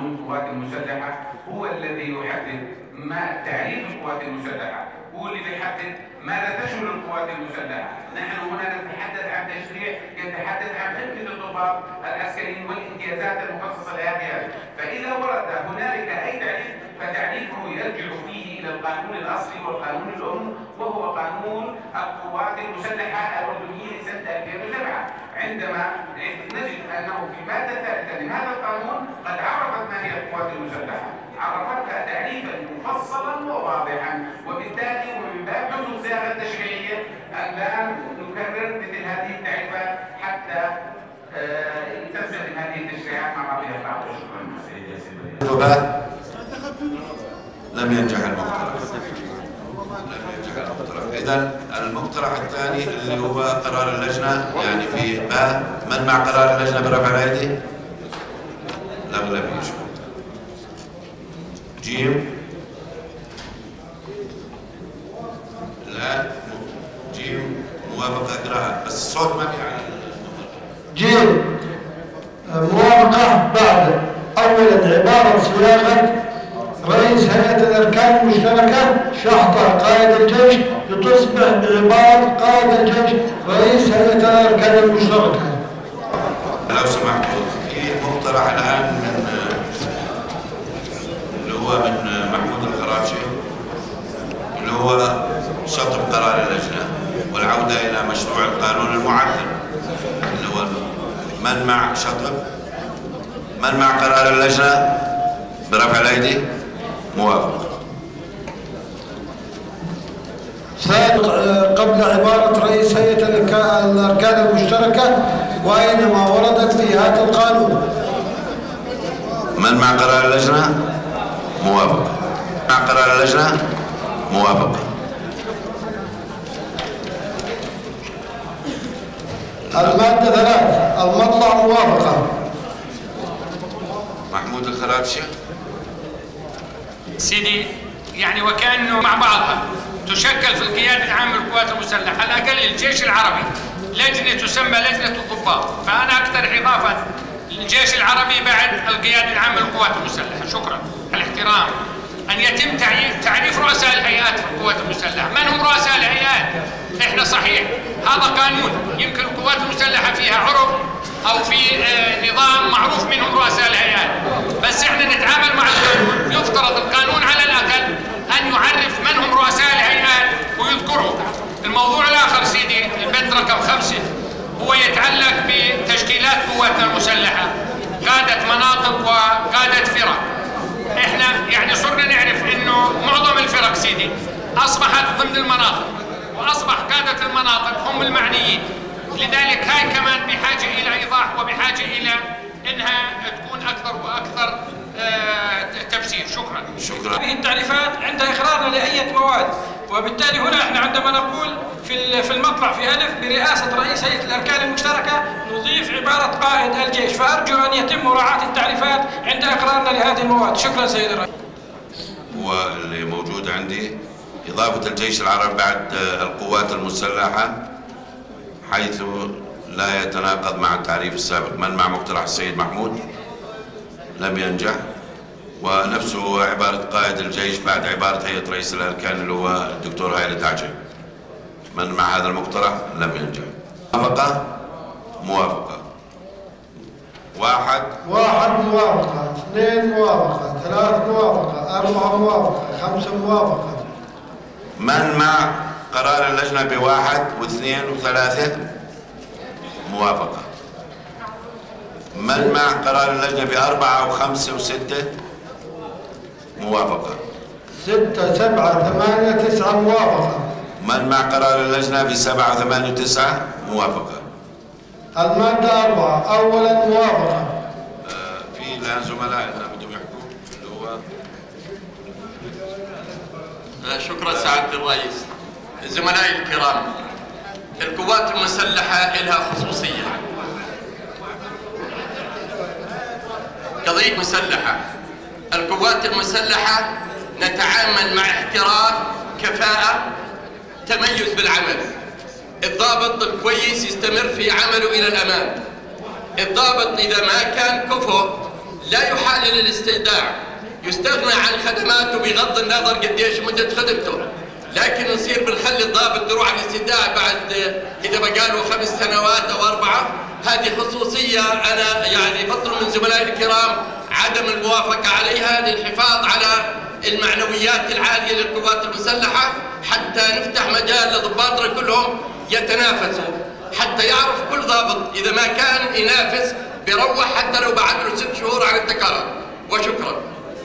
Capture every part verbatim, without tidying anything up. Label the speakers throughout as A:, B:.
A: قانون القوات المسلحة هو الذي يحدد ما تعريف القوات المسلحة، هو اللي بيحدد ماذا تشمل القوات المسلحة. نحن هنا نتحدث عن تشريع يتحدث عن خدمة الضباط العسكريين والامتيازات المخصصة لهذه. فإذا ورد هنالك أي تعريف فتعريفه يرجع فيه إلى القانون الأصلي والقانون الأم، وهو قانون القوات المسلحة الأردنية لسنة ألفين وسبعة، عندما نجد أنه في مادة ثالثة من هذا القانون قد عرفت ما هي القوات المسلحة، عرفتها تعريفا مفصلا وواضحا، وبالتالي ومن باب حسن الصياغة التشريعية أن لا نكرر مثل هذه التعريفات حتى تلتزم هذه التشريعات مع بعضها البعض. شكرا.
B: لم ينجح المقترح. لم ينجح المقترح. إذا المقترح الثاني اللي هو قرار اللجنة، يعني في باء، من مع قرار اللجنة برفع الأيدي؟ الأغلبية. جيم؟ لا. جيم موافقة اقراها بس الصوت ما في على.
C: جيم موافقة بعد أولا عبارة صياغة رئيس هيئة الأركان المشتركة شحطة قائد الجيش لتصبح بعبارة قائد الجيش رئيس هيئة الأركان المشتركة.
B: لو سمحت، في مقترح الآن من اللي هو من محمود الخراشي اللي هو شطب قرار اللجنة والعودة إلى مشروع القانون المعدل، اللي هو من مع شطب؟ من مع قرار اللجنة برفع الأيدي؟ موافق.
C: قبل عبارة رئيس هيئة الأركان المشتركة وأينما وردت في هذا القانون.
B: من مع قرار اللجنة؟ موافق. مع قرار اللجنة؟ موافق.
C: المادة ثلاث المطلع موافقة.
B: محمود الخراشي.
D: سيدي يعني وكأنه مع بعضها تشكل في القيادة العامة للقوات المسلحة على الأقل الجيش العربي لجنة تسمى لجنة الضباط، فأنا أقترح إضافة الجيش العربي بعد القيادة العامة للقوات المسلحة. شكرا. الاحترام أن يتم تعريف رؤساء الهيئات في القوات المسلحة. من هم رؤساء الهيئات؟ إحنا صحيح هذا قانون، يمكن القوات المسلحة فيها عرف أو في نظام معروف منهم رؤساء الهيئات، بس إحنا نتعامل مع القانون. يفترض القانون على الأقل أن يعرف من هم رؤساء الهيئات ويذكرهم. الموضوع الآخر سيدي البند رقم خمسة هو يتعلق بتشكيلات قواتنا المسلحة، قادة مناطق وقادة فرق. إحنا يعني صرنا نعرف إنه معظم الفرق سيدي أصبحت ضمن المناطق، وأصبح قادة المناطق هم المعنيين، لذلك هاي كمان بحاجة إلى إيضاح وبحاجة إلى إنها تكون أكثر وأكثر آه تفسير. شكرا.
B: شكرا.
E: هذه التعريفات عند إقرارنا لأية مواد، وبالتالي هنا احنا عندما نقول في في المطلع في ألف برئاسة رئيس هيئة الأركان المشتركة نضيف عبارة قائد الجيش، فأرجو أن يتم مراعاة التعريفات عند إقرارنا لهذه المواد. شكرا سيد الرئيس.
B: واللي موجود عندي إضافة الجيش العربي بعد القوات المسلحة حيث لا يتناقض مع التعريف السابق. من مع مقترح السيد محمود؟ لم ينجح. ونفسه عبارة قائد الجيش بعد عبارة هيئة رئيس الأركان اللي هو الدكتور هايل تعجب. من مع هذا المقترح؟ لم ينجح. موافقة؟ موافقة. واحد
C: واحد موافقة، اثنين موافقة، ثلاث موافقة، أربعة موافقة، خمسة موافقة.
B: من مع قرار اللجنة بواحد واثنين وثلاثة؟ موافقة. من مع قرار اللجنة بأربعة وخمسة وستة؟ موافقة.
C: ستة سبعة ثمانية تسعة موافقة.
B: من مع قرار اللجنة بسبعة وثمانية وتسعة؟ موافقة.
C: المادة أربعة أولا موافقة.
B: آه في الآن زملائنا بدهم يحكوا اللي هو
F: آه شكرا سعادة الرئيس. زملائي الكرام، القوات المسلحة لها خصوصية، قضية مسلحة. القوات المسلحة نتعامل مع احتراف، كفاءة، تميز بالعمل. الضابط الكويس يستمر في عمله إلى الأمام. الضابط إذا ما كان كفؤ لا يحال الاستيداع، يستغنى عن خدماته بغض النظر قديش مدة خدمته، لكن نصير بنخلي الضابط يروح على الاستيداع بعد إذا بقى له خمس سنوات أو أربعة. هذه خصوصية أنا يعني بطلب من زملائي الكرام عدم الموافقة عليها للحفاظ على المعنويات العالية للقوات المسلحة، حتى نفتح مجال لضباطنا كلهم يتنافسوا، حتى يعرف كل ضابط إذا ما كان ينافس بيروح حتى لو بعد له ست شهور عن التقاعد. وشكرا.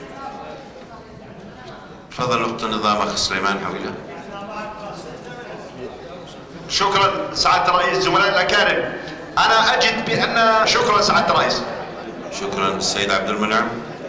B: تفضل أخت النظام أخ سليمان حويلة.
G: شكرا سعادة الرئيس. زملاء الأكارم، أنا أجد بأن شكرا سعادة الرئيس.
B: شكرا السيد عبد المنعم.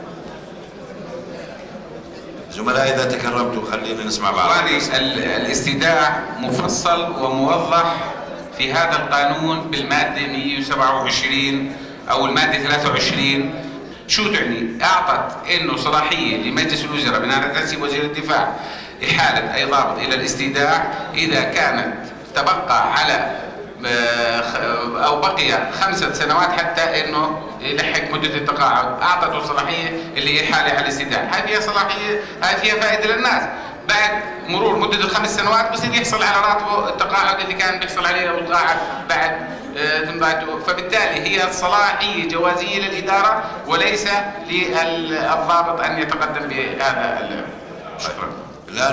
B: زملائي إذا تكرمتوا خلينا نسمع بعض.
A: الاستيداع مفصل وموضح في هذا القانون بالمادة مئة وسبعة وعشرين أو المادة ثلاثة وعشرين. شو تعني؟ أعطت إنه صلاحية لمجلس الوزراء بناء على تنسيب وزير الدفاع إحالة أي ضابط إلى الاستيداع إذا كانت تبقى على أو بقي خمسة سنوات حتى إنه يلحق مدة التقاعد. أعطته صلاحية اللي هي إحالة على الاستيداع. هاي فيها صلاحية، هاي فيها فائدة للناس. بعد مرور مدة الخمس سنوات بصير يحصل على راتبه التقاعد اللي كان بيحصل عليه لو تقاعد بعد تنباته. فبالتالي هي صلاحية جوازية للإدارة وليس للضابط أن يتقدم بهذا. شكرا.
B: الآن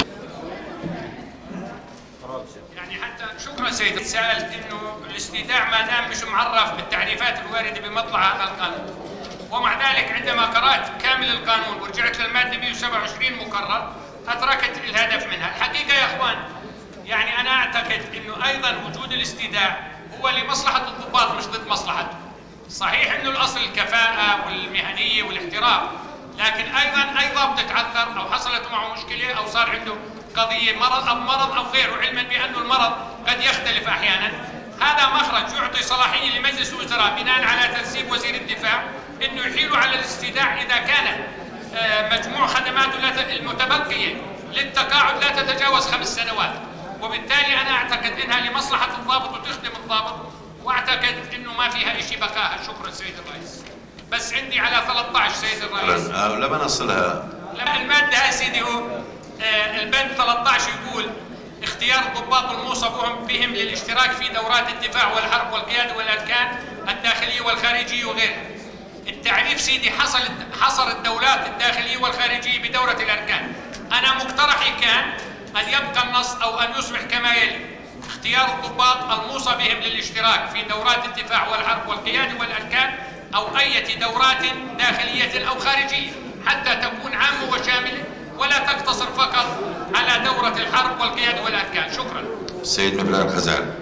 D: يعني حتى شكرا سيدي، سألت إنه الاستيداع ما دام مش معرف بالتعريفات الواردة بمطلع هذا القانون، ومع ذلك عندما قرأت كامل القانون ورجعت للمادة مئة وسبعة وعشرين مكرر أدركت الهدف منها. الحقيقة يا إخوان يعني أنا أعتقد إنه أيضا وجود الاستيداع هو لمصلحة الضباط مش ضد مصلحته. صحيح إنه الأصل الكفاءة والمهنية والاحتراف، لكن أيضا أي ضابط تعثر أو حصلت معه مشكلة أو صار عنده قضية مرض أو مرض أو غيره، علما بأنه المرض قد يختلف أحيانا، هذا مخرج يعطي صلاحية لمجلس الوزراء بناء على تنسيب وزير الدفاع إنه يحيلوا على الاستيداع إذا كان مجموع خدماته المتبقية للتقاعد لا تتجاوز خمس سنوات. وبالتالي أنا أعتقد إنها لمصلحة الضابط وتخدم الضابط، وأعتقد إنه ما فيها إشي بقاها. شكرا سيد الرئيس. بس عندي على ثلاثة عشر سيد الرئيس.
B: لما نصلها
D: المادة يا سيدي هو البند ثلاثة عشر يقول اختيار الضباط الموصى بهم للاشتراك في دورات الدفاع والحرب والقيادة والأركان الداخلية والخارجية وغيرها. التعريف سيدي حصل حصر الدولات الداخلية والخارجية بدورة الأركان. أنا مقترحي كان أن يبقى النص أو أن يصبح كما يلي: اختيار الضباط الموصى بهم للاشتراك في دورات الدفاع والحرب والقيادة والأركان أو أي دورات داخلية أو خارجية، حتى تكون عامة وشاملة ولا تقتصر فقط على دورة الحرب والقيادة والأركان. شكرا.
B: السيد مبلغ الخزان.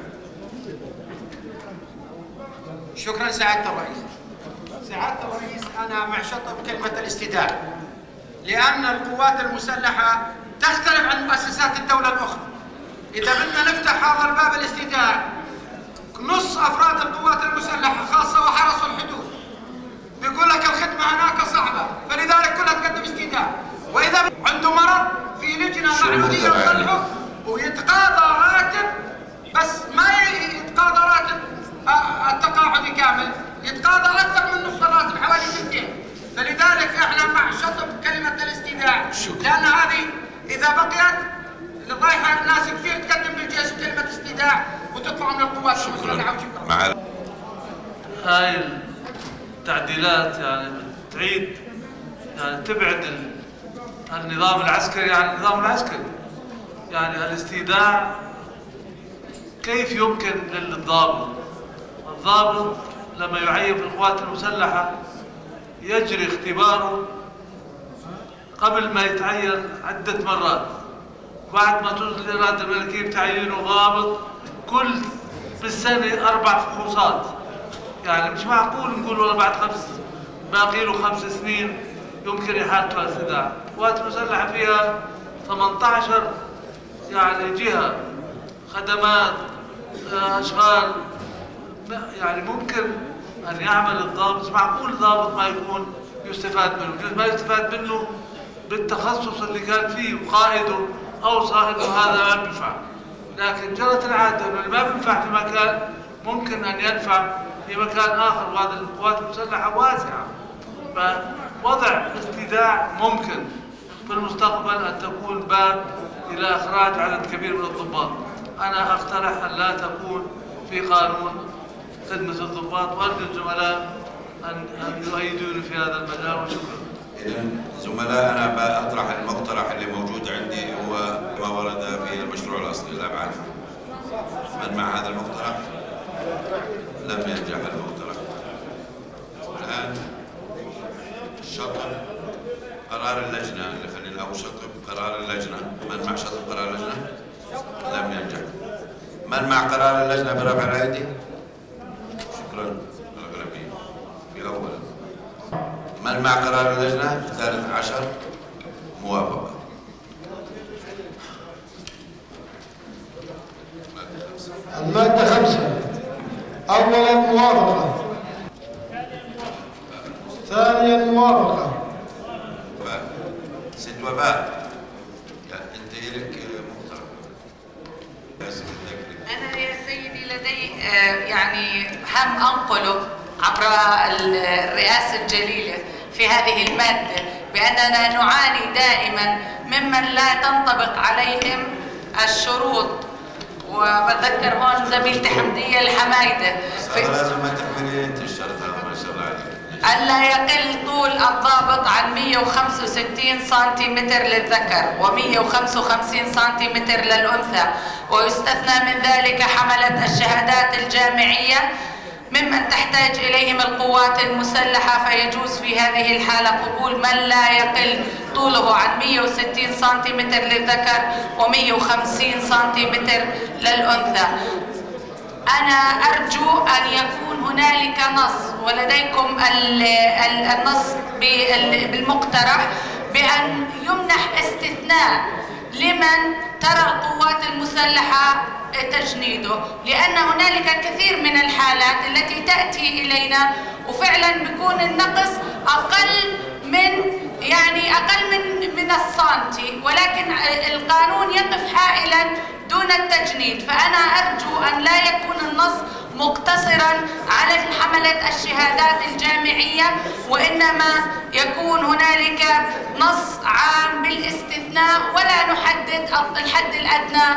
H: شكرا سعادة الرئيس. سعادة الرئيس، أنا مع شطب كلمة الاستيداع، لأن القوات المسلحة تختلف عن مؤسسات الدولة الأخرى. إذا بدنا نفتح هذا الباب الاستيداع، نص أفراد القوات المسلحة خاصة وحرس الحدود بيقول لك الخدمة هناك صعبة، فلذلك كلها تقدم استيداع. وإذا عنده مرض في لجنة معلومية يصلحه ويتقاضى راتب، بس ما يتقاضى راتب التقاعدي كامل، يتقاضى أكثر من نصف الراتب حوالي ستين. فلذلك احنا مع شطب كلمة الاستيداع، لأن هذه إذا بقيت رايحة ناس كثير تقدم بالجيش كلمة استيداع وتطلع من القوات المسلحة. وشكرا.
I: هاي التعديلات يعني تعيد يعني تبعد النظام العسكري عن النظام العسكري. يعني الاستيداع كيف يمكن للضابط؟ الضابط لما يعين في القوات المسلحة يجري اختباره قبل ما يتعين عدة مرات، بعد ما توصل الإرادة الملكية بتعيينه ضابط كل بالسنة أربع فحوصات. يعني مش معقول نقول والله بعد خمس باقي له خمس سنين يمكن إحالته على الاستيداع. القوات المسلحة فيها ثمانية عشر يعني جهة، خدمات، أشغال، يعني ممكن أن يعمل الضابط. مش معقول ضابط ما يكون يستفاد منه، بجوز ما يستفاد منه بالتخصص اللي كان فيه وقائده أوصى إنه هذا ما بينفع، لكن جرت العادة إنه اللي ما بينفع في مكان ممكن أن ينفع في مكان آخر. وهذه القوات المسلحة واسعة فوضع استيداع ممكن في المستقبل أن تكون باب إلى إخراج عدد كبير من الضباط. أنا أقترح أن لا تكون في قانون خدمة الضباط، وأرجو الزملاء أن أن يؤيدوني في هذا المجال، وشكرا.
B: إذا زملاء أنا بأطرح المقترح اللي موجود عندي هو ما ورد في المشروع الأصلي الأبعاد. من مع هذا المقترح؟ لم ينجح المقترح. الآن شطب قرار اللجنة اللي خلينا أو شطب قرار اللجنة. من مع شطب قرار اللجنة؟ لم ينجح. من مع قرار اللجنة برفع الأيدي؟ شكرا. الأغلبية في أول. من مع قرار اللجنة الثالث عشر؟ موافقة.
C: المادة خمسة. أولا موافقة. ثانيا موافقة.
B: ست وفاء. أنت لك مقترح.
J: أنا يا سيدي لدي يعني هم أنقله عبر الرئاسة الجليلة في هذه المادة بأننا نعاني دائما ممن لا تنطبق عليهم الشروط. وبتذكر هون زميلتي حمدية الحمايدة
B: لازم ما تحملي انت الشرط هذا ما شاء الله عليك.
J: ألا يقل طول الضابط عن مئة وخمسة وستين سنتيمتر للذكر ومئة وخمسة وخمسين سنتيمتر للأنثى، ويستثنى من ذلك حملة الشهادات الجامعية ممن تحتاج إليهم القوات المسلحة، فيجوز في هذه الحالة قبول من لا يقل طوله عن مئة وستين سنتيمتر للذكر ومئة وخمسين سنتيمتر للأنثى. أنا أرجو أن يكون هنالك نص، ولديكم النص بالمقترح بأن يمنح استثناء لمن ترى القوات المسلحة تجنيده، لأن هنالك الكثير من الحالات التي تأتي إلينا وفعلا بيكون النقص أقل من يعني أقل من من السنتي، ولكن القانون يقف حائلا دون التجنيد. فأنا أرجو أن لا يكون النص مقتصرا على حملة الشهادات الجامعية، وإنما يكون هنالك نص عام بالاستثناء، ولا نحدد الحد الأدنى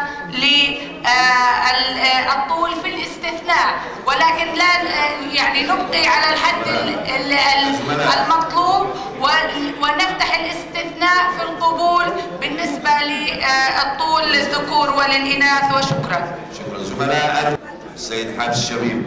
J: للطول في الاستثناء، ولكن لا يعني نبقي على الحد المطلوب ونفتح الاستثناء في القبول بالنسبة للطول للذكور وللإناث. وشكرا.
B: شكرا زملاء. السيد حافظ الشبيب.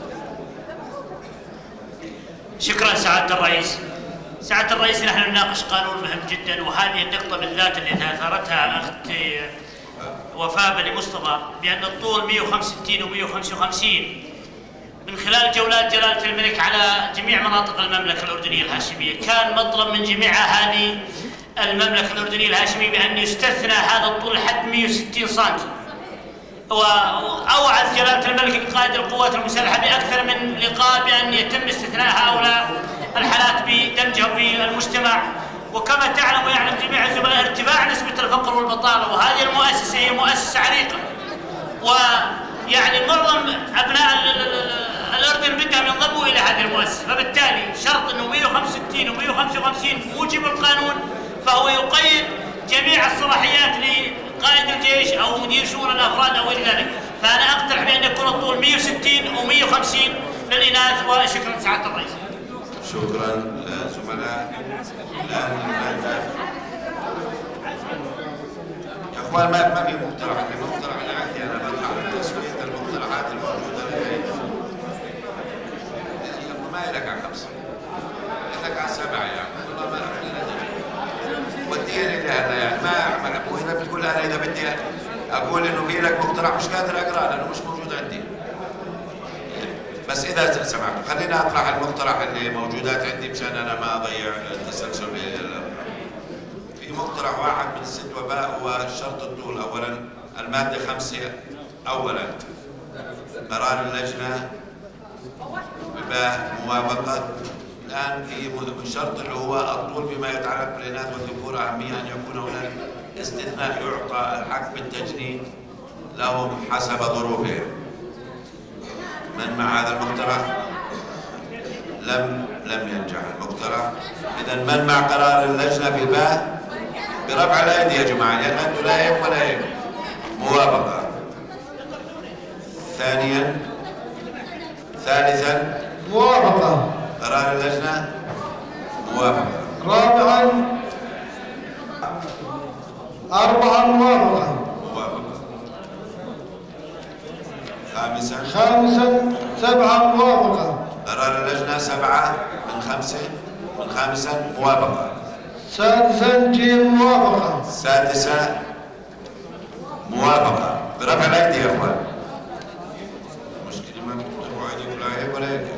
K: شكرا سعادة الرئيس. سعادة الرئيس، نحن نناقش قانون مهم جدا، وهذه النقطة بالذات اللي اثارتها اخت وفاء بن مصطفى بان الطول مئة وخمسة وستين ومئة وخمسة وخمسين من خلال جولات جلالة الملك على جميع مناطق المملكة الأردنية الهاشمية، كان مطلب من جميع أهالي المملكة الأردنية الهاشمية بأن يستثنى هذا الطول لحد مئة وستين سنتي. وأوعز جلالة الملك قائد القوات المسلحة بأكثر من لقاء بأن يتم استثناء هؤلاء الحالات بدمجهم في المجتمع. وكما تعلم ويعلم جميع الزملاء ارتفاع نسبة الفقر والبطالة، وهذه المؤسسة هي مؤسسة عريقة، ويعني معظم أبناء الأردن بدهم ينضموا إلى هذه المؤسسة، فبالتالي شرط أنه مئة وخمسة وستين ومئة وخمسة وخمسين موجب القانون، فهو يقيد جميع الصلاحيات لقائد الجيش أو مدير شؤون الأفراد أو إلى ذلك. فأنا أقترح بأن يكون الطول مئة وستين ومئة وخمسين للإناث. وشكرا سعادة الرئيس.
B: شكرا زملاء. الآن يا اخوان ما ما في مقترح، المقترح اللي عندي انا بطلع على تسويه المقترحات الموجوده ما لك على خمسه، لك على سبعه يعني والله ما وديني لهلا يعني ما ما اذا بتقول انا اذا بدي اقول انه في لك مقترح مش قادر اقراه لانه مش موجود عندي. بس اذا سمحت خلينا اطرح المقترح اللي موجودات عندي مشان انا ما اضيع التسلسل. في مقترح واحد من الست وفاء هو شرط الطول. اولا الماده خمسه، اولا قرار اللجنه بموافقه. الان في شرط اللي هو الطول فيما يتعلق بالاناث والذكور اهميه ان يكون هناك استثناء يعطى الحق بالتجنيد لهم حسب ظروفهم. من مع هذا المقترح؟ لم لم ينجح المقترح. إذا من مع قرار اللجنة في باء برفع الأيدي يا جماعة، لأن أنتم لا يهم ولا يهم. موافقة. ثانيا. ثالثا.
C: موافقة.
B: قرار اللجنة موافقة.
C: رابعا. أربعة موافقة.
B: موافقة. خامسا.
C: خامسا. سبعة موافقة.
B: قرار اللجنة سبعة من خمسة من خامسا موافقة.
C: سادسا جيم موافقة.
B: سادسا موافقة. برفع الأيدي يا إخوان. مشكلة ما بترفعوا أيديكم لا هيك ولا هيك.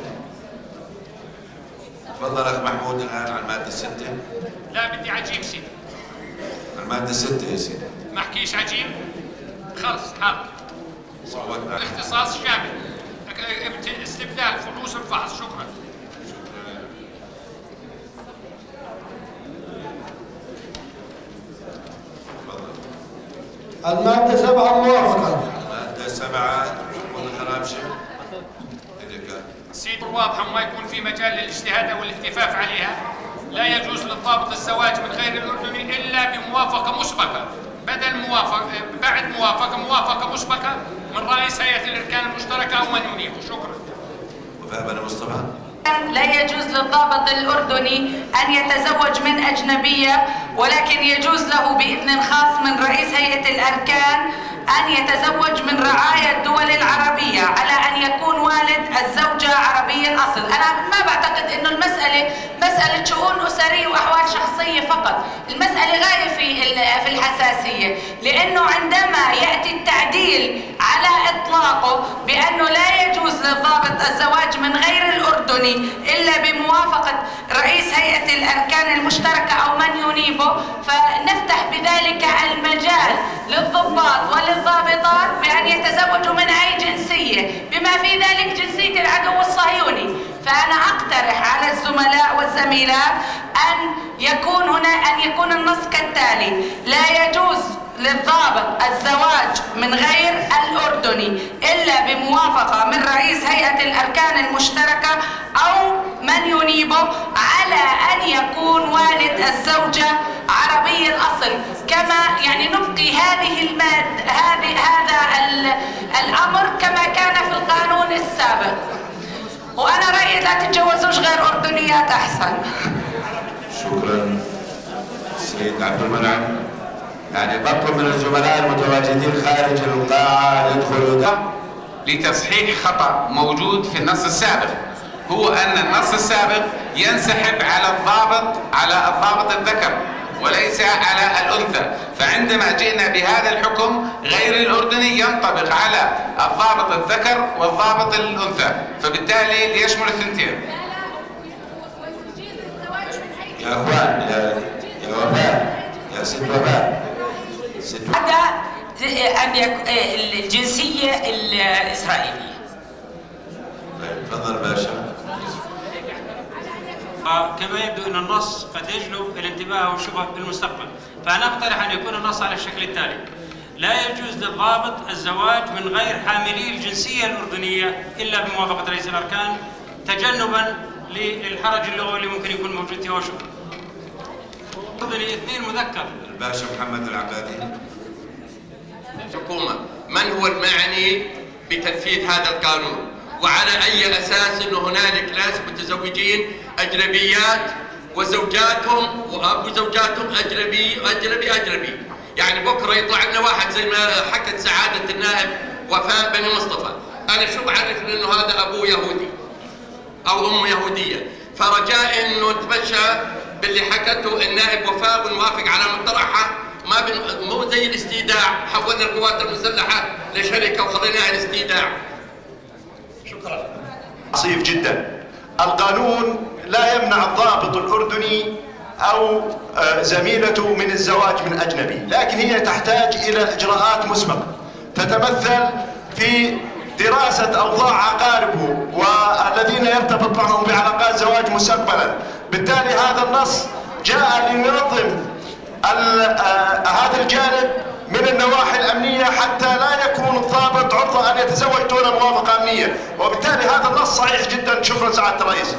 B: تفضل أخ محمود الآن على المادة الستة.
D: لا بدي عجيب سيدي.
B: المادة الستة يا سيدي.
D: ما احكيش عجيب؟ خلص حاضر.
B: صوتنا.
D: الاختصاص شامل. استبدال فحوص الفحص. شكرا.
C: المادة سبعة موافقة.
B: المادة سبعة والخرابشة.
D: سيد واضحة وما يكون في مجال للاجتهاد أو الاكتفاف عليها. لا يجوز للضابط الزواج من غير الأردني إلا بموافقة مسبقة، بدل موافقة بعد موافقة موافقة مسبقة من رئيس هيئة الإركان المشتركة أو من ينيبه. شكرا.
B: وفاء بن مصطفى.
J: لا يجوز للضابط الأردني أن يتزوج من أجنبية، ولكن يجوز له بإذن خاص من رئيس هيئة الأركان أن يتزوج من رعايا الدول العربية على أن يكون والد الزوجة عربي الأصل. أنا ما بعتقد أنه المسألة مسألة شؤون أسرية وأحوال شخصية فقط، المسألة غاية في في الحساسية، لأنه عندما يأتي التعديل على إطلاقه بأنه لا يجوز للضابط الزواج من غير الأردني إلا بموافقة رئيس هيئة الأركان المشتركة أو من ينيبه، فنفتح بذلك المجال للضباط وللضابطات بأن يتزوجوا من أي جنسية، بما في ذلك جنسية العدو الصهيوني. فأنا أقترح على الزملاء والزميلات أن يكون هنا أن يكون النص كالتالي: لا يجوز للضابط الزواج من غير الأردني إلا بموافقة من رئيس هيئة الأركان المشتركة أو من ينيبه على أن يكون والد الزوجة عربي الأصل. كما يعني نبقي هذه المادة هذه هذا الأمر كما كان في القانون السابق. وأنا رأيي لا تتجوزوش غير أردنيات أحسن.
B: شكرا سيد عبد المنعم. يعني بطلب من الزملاء المتواجدين خارج القاعة يدخلوا.
A: لتصحيح خطأ موجود في النص السابق، هو أن النص السابق ينسحب على الضابط على الضابط الذكر وليس على الأنثى، فعندما جئنا بهذا الحكم غير الأردني ينطبق على الضابط الذكر والضابط الأنثى، فبالتالي ليشمل الثنتين.
B: يا أخوان يا يا وفاء يا ست وفاء
L: هذا أن الجنسية الإسرائيلية.
B: طيب تفضل باشا.
E: كما يبدو أن النص قد يجلب الانتباه والشبه بالمستقبل، فأنا أقترح أن يكون النص على الشكل التالي: لا يجوز للضابط الزواج من غير حاملي الجنسية الأردنية إلا بموافقة رئيس الأركان، تجنبا للحرج اللغوي اللي ممكن يكون موجود فيه. وشكرا. أردني اثنين مذكر.
B: الباشا محمد العبادي.
F: الحكومة من هو المعني بتنفيذ هذا القانون، وعلى أي أساس أنه هنالك ناس متزوجين أجنبيات وزوجاتهم وأبو زوجاتهم أجنبي أجنبي أجنبي يعني بكرة يطلع لنا واحد زي ما حكت سعادة النائب وفاء بن مصطفى، أنا شو بعرف إنه هذا أبوه يهودي أو أمه يهودية، فرجاء إنه نتمشى باللي حكته النائب وفاء ونوافق على مقترحها، ما بن... مو زي الاستيداع، حولنا القوات المسلحة لشركة وخليناها الاستيداع. شكرا.
G: عصيف جدا. القانون لا يمنع الضابط الأردني أو زميلته من الزواج من أجنبي، لكن هي تحتاج إلى إجراءات مسبقة تتمثل في دراسة أوضاع أقاربه والذين يرتبط معهم بعلاقات زواج مستقبلا. بالتالي هذا النص جاء لينظم هذا الجانب من النواحي الأمنية حتى لا يكون الضابط عرضة أن يتزوج دون موافقة أمنية، وبالتالي هذا النص صحيح جدا. شكرا سعادة الرئيس.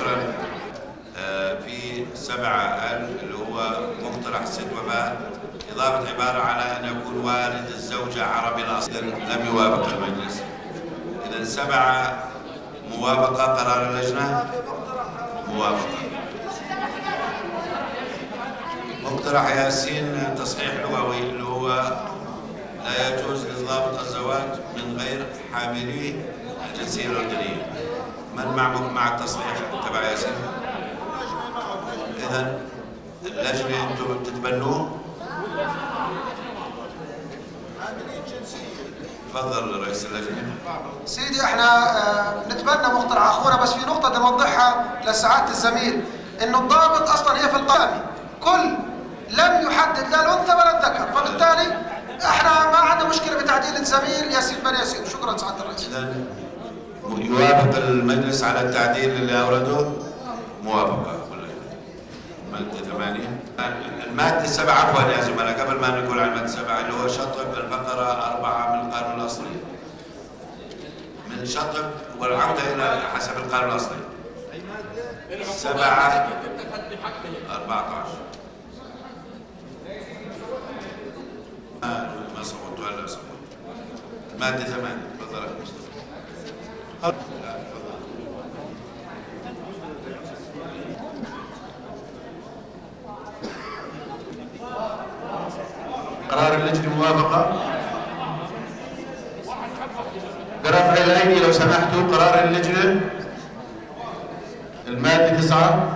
B: في سبعة ألف اللي هو مقترح ست وفاة، إضافة عبارة على أن يكون والد الزوجة عربي الأصل، لم يوافق المجلس. إذا سبعة موافقة قرار اللجنة موافقة. مقترح ياسين تصحيح لغوي اللي هو لا يجوز للضابط الزواج من غير حاملي الجنسية الأردنية. من مع مع التصحيح تبع ياسين؟ إذا اللجنة أنتم بتتبنوه؟ تفضل رئيس اللجنة.
C: سيدي احنا نتبنى مقترح اخونا، بس في نقطة نوضحها لسعادة الزميل، انه الضابط اصلا هي في القائمة كل لم يحدد لا الانثى ولا الذكر، فبالتالي احنا ما عندنا مشكلة بتعديل الزميل ياسين بن ياسين. شكرا سعادة الرئيس.
B: إذا يوافق المجلس على التعديل اللي أورده؟ موافقة. مادة ثمانية. المادة السبعة عفوا يا زملاء، قبل ما نقول عن المادة السبعة اللي هو شطب الفقرة أربعة من القانون الأصلي. من شطب والعودة إلى حسب القانون الأصلي. سبعة أربعة عشر. ما صوت ولا صوت. المادة ثمانية. تفضل يا مصطفى.
M: قرار اللجنة موافقة. برفع الأيدي لو سمحتوا. قرار اللجنة المادة تسعة.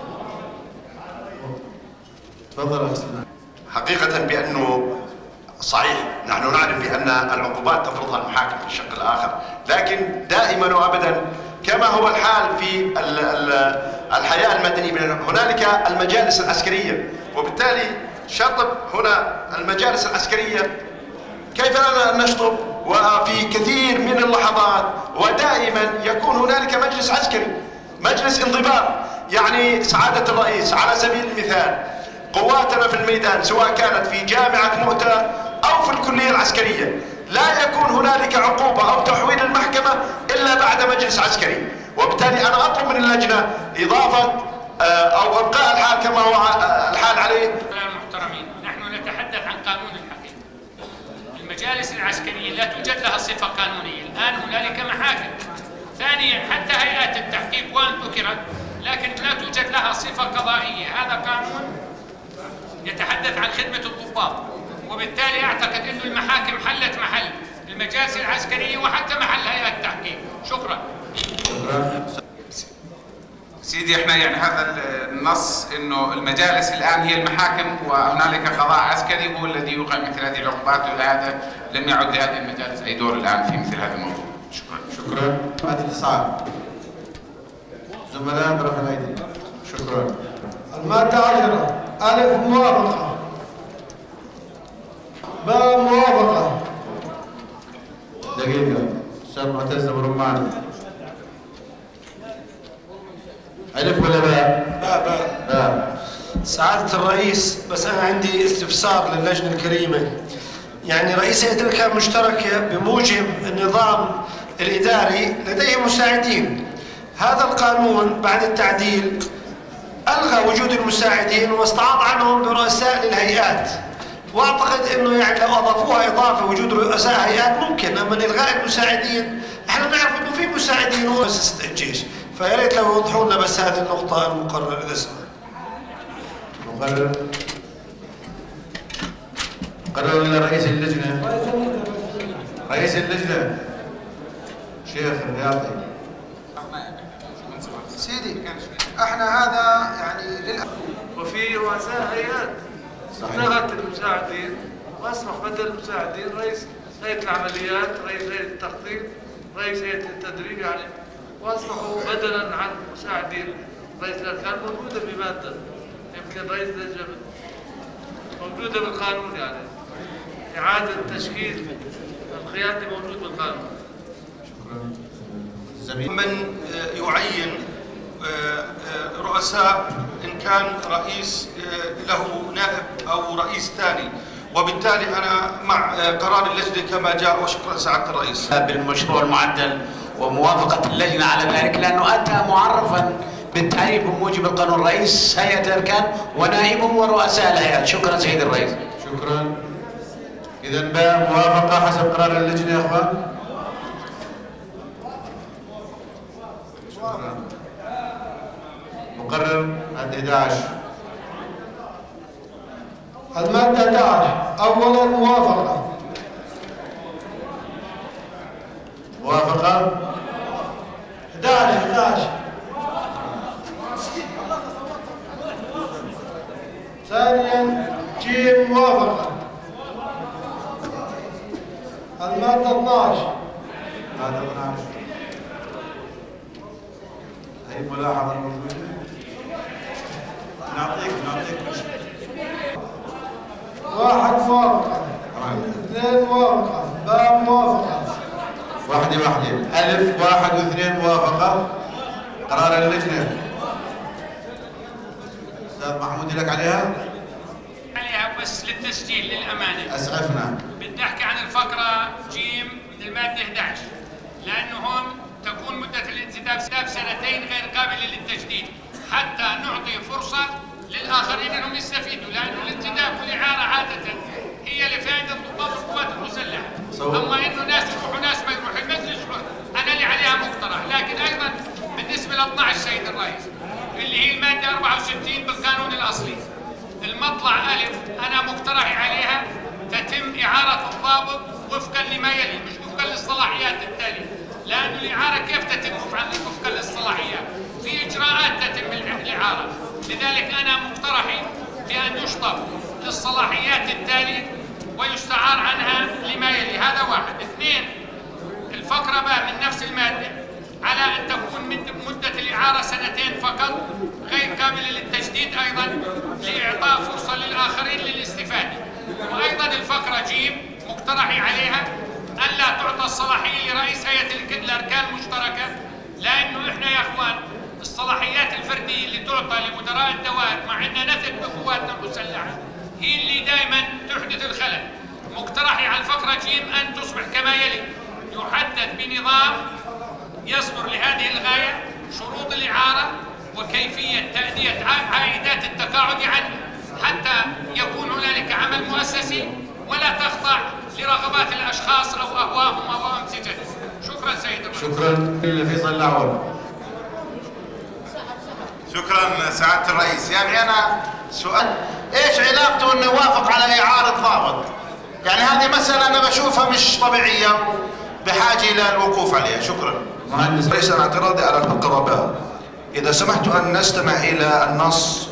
M: تفضل أستاذ.
G: حقيقة بأنه صحيح نحن نعرف بأن العقوبات تفرضها المحاكم في الشق الآخر، لكن دائما وأبدا كما هو الحال في الحياة المدنية هنالك المجالس العسكرية، وبالتالي شطب هنا المجالس العسكرية كيف لا نشطب؟ وفي كثير من اللحظات ودائما يكون هنالك مجلس عسكري، مجلس انضباط. يعني سعادة الرئيس على سبيل المثال قواتنا في الميدان سواء كانت في جامعة مؤتة أو في الكلية العسكرية لا يكون هنالك عقوبة أو تحويل المحكمة إلا بعد مجلس عسكري، وبالتالي أنا أطلب من اللجنة إضافة أو إبقاء الحال كما هو الحال عليه.
D: المحترمين، نحن نتحدث عن قانون الحقيقة. المجالس العسكرية لا توجد لها صفة قانونية، الآن هنالك محاكم. ثانيا حتى هيئات التحقيق وان ذكرت لكن لا توجد لها صفة قضائية، هذا قانون يتحدث عن خدمة الضباط، وبالتالي أعتقد أن المحاكم حلت محل المجالس العسكرية وحتى محل هيئات التحقيق. شكرا.
A: سيدي احنا يعني هذا النص انه المجالس الان هي المحاكم وهنالك قضاء عسكري هو الذي يوقع مثل هذه العقوبات، ولهذا لم يعد لهذه المجالس اي دور الان في مثل هذا الموضوع. شكرا.
M: شكرا. مادة تسعة. زملاء برفع الأيدي. شكرا.
C: المادة عشرة ألف موافقة. باء موافقة.
M: دقيقة. أستاذ معتز أبو رمان. ألف ولا باء؟
N: باء باء.
M: باء.
N: سعادة الرئيس بس أنا عندي استفسار للجنة الكريمة. يعني رئيس هيئة الأركان المشتركة بموجب النظام الإداري لديه مساعدين. هذا القانون بعد التعديل ألغى وجود المساعدين واستعاض عنهم برؤساء للهيئات، واعتقد انه يعني لو اضافوها اضافه وجود رؤساء هيئات ممكن، اما الغاء المساعدين احنا نعرف انه في مساعدين ومؤسسه الجيش، فيا ريت لو يوضحوا لنا بس هذه النقطه المقرر اذا سمحت.
M: مقرر. قرر الى رئيس اللجنه. رئيس اللجنه شيخ الرياضي.
C: سيدي احنا هذا يعني للأسف
I: وفي رؤساء هيئات لغت المساعدين واصبح بدل المساعدين رئيس هيئه العمليات، رئيس هيئه التخطيط، رئيس هيئه التدريب، يعني واصبحوا بدلا عن مساعدين رئيس الاركان موجوده بماده يمكن رئيس اللجنه موجوده بالقانون، يعني اعاده تشكيل القيادي موجود بالقانون.
M: شكرا.
N: من يعين رؤساء إن كان رئيس له نائب أو رئيس ثاني،
G: وبالتالي أنا مع قرار اللجنة كما جاء، وشكرا سعادة الرئيس.
O: بالمشروع المعدل وموافقة اللجنة على ذلك، لأنه أتى معرفا بالتعريف بموجب القانون رئيس هيئة الأركان ونائبهم ورؤساء الهيئات. شكرا سيد الرئيس.
M: شكرا. إذا بقى موافقة حسب قرار اللجنة يا أخوان. شكرا. مقرر المادة أحد عشر.
N: المادة أحد عشر أولا موافقة.
M: موافقة.
N: أحد عشر أحد عشر. ثانيا جيم موافقة. المادة اثنعش.
M: المادة اثنعش. أي ملاحظة موجودة؟ نعطيك نعطيك
N: واحد موافقة. اثنين موافقة. باء موافقة.
M: واحدة واحدة. ألف واحد واثنين موافقة. قرار اللجنة. أستاذ محمود لك عليها؟
D: عليها بس للتسجيل للأمانة.
M: أسعفنا.
D: بدي أحكي عن الفقرة جيم من المادة أحد عشر، لأنه هون تكون مدة الانتداب سنتين غير قابلة للتجديد، حتى نعطي فرصة للآخرين أنهم يستفيدوا، لأنه الانتداب والإعارة عادة هي لفائدة ضباط القوات المسلحة. أما إنه ناس يروحوا ناس ما يروحوا المجلس حر، أنا اللي عليها مقترح. لكن أيضا بالنسبة ل اثنعش سيد الرئيس اللي هي المادة أربعة وستين بالقانون الأصلي، المطلع ألف أنا مقترحي عليها تتم إعارة الضابط وفقا لما يلي، مش وفقا للصلاحيات التالية، لأنه الإعارة كيف تتم وفقا للصلاحيات؟ في إجراءات تتم الإعارة، لذلك أنا مقترحي بأن يشطب للصلاحيات التالية ويستعار عنها لما يلي. هذا واحد. اثنين، الفقرة باء من نفس المادة على أن تكون مدة الإعارة سنتين فقط غير قابلة للتجديد، أيضا لإعطاء فرصة للآخرين للاستفادة. وأيضا الفقرة جيم مقترحي عليها ألا تعطى الصلاحية لرئيس هيئة الأركان المشتركة، لأنه إحنا يا أخوان الصلاحيات الفردية اللي تعطى لمدراء الدوائر مع أننا نثق بقواتنا المسلحة هي اللي دائما تحدث الخلل. مقترحي على الفقرة جيم أن تصبح كما يلي: يحدد بنظام يصدر لهذه الغاية شروط الإعارة وكيفية تأدية عائدات التقاعد عنه، حتى يكون هنالك عمل مؤسسي ولا تخضع لرغبات الأشخاص أو أهواهم أو أمسكتهم. شكرا سيد الرئيس.
M: شكرا. فيصل الأعور.
P: شكرا سعادة الرئيس. يعني أنا سؤال، إيش علاقته إنه يوافق على إعارة ضابط؟ يعني هذه مسألة أنا بشوفها مش طبيعية بحاجة إلى الوقوف عليها. شكرا.
G: مهندس رئيس، أنا اعتراضي على الفقرة باء. إذا سمحت أن نستمع إلى النص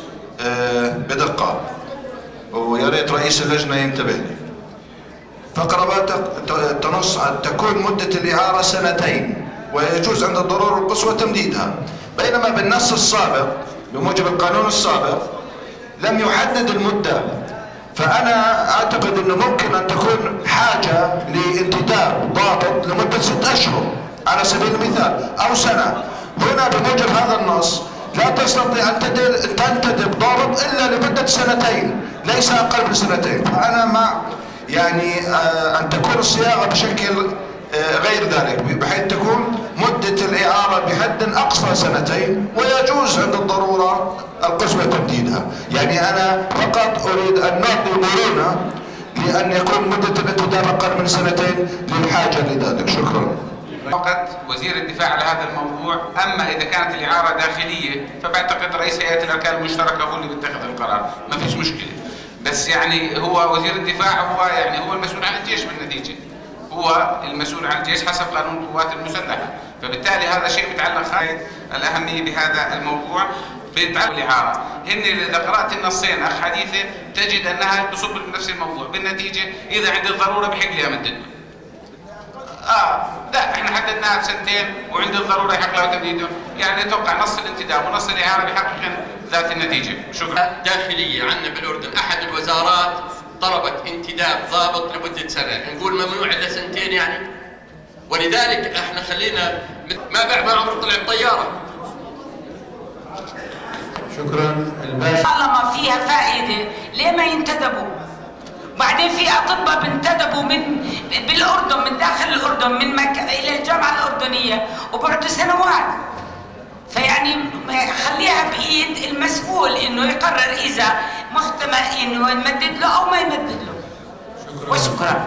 G: بدقة، ويا ريت رئيس اللجنة ينتبه. فقرة باء تنص تكون مدة الإعارة سنتين ويجوز عند الضرورة القصوى تمديدها، بينما بالنص السابق بموجب القانون السابق لم يحدد المدة. فأنا أعتقد أنه ممكن أن تكون حاجة لانتداب ضابط لمدة ست أشهر على سبيل المثال أو سنة. هنا بموجب هذا النص لا تستطيع أن تنتدب ضابط إلا لمدة سنتين، ليس أقل من سنتين. فأنا مع يعني أن تكون الصياغة بشكل غير ذلك، بحيث تكون مدة الإعارة بحد أقصى سنتين ويجوز عند الضرورة القسمة تمديدها. يعني أنا فقط أريد أن نعطي مرونة لأن يكون مدة الانتداب أقل من سنتين للحاجة لذلك. شكرا.
A: فقط وزير الدفاع على هذا الموضوع. أما إذا كانت الإعارة داخلية فبعتقد رئيس هيئة الأركان المشتركة هو اللي بيتخذ القرار، ما فيش مشكلة. بس يعني هو وزير الدفاع هو يعني هو المسؤول عن الجيش بالنتيجة، هو المسؤول عن الجيش حسب قانون القوات المسلحة، فبالتالي هذا شيء يتعلق غاية الأهمية بهذا الموضوع. بيتعلق الإعارة هن إذا قرأت النصين أخ حديثة تجد أنها تصب بنفس الموضوع، بالنتيجة إذا عند الضرورة بحق لي أمدده. آه لا احنا حددناها بسنتين وعند الضرورة يحق له تمديده، يعني اتوقع نص الانتداب ونص الإعارة بيحقق ذات النتيجة. شكرا.
F: داخلية عندنا بالأردن أحد الوزارات طلبت انتداب ضابط لمدة سنة، نقول ممنوع إلا سنتين يعني؟ ولذلك احنا خلينا ما بعد ما عمره طلع بطيارة.
M: شكرا. الباشا.
L: طالما فيها فائدة ليه ما ينتدبوا؟ بعدين في اطباء بنتدبوا من بالاردن، من داخل الاردن، من مكه الى الجامعه الاردنيه وبعدوا سنوات. فيعني خليها بايد المسؤول انه يقرر اذا محتمل انه يمدد له او ما يمدد له. وشكرا.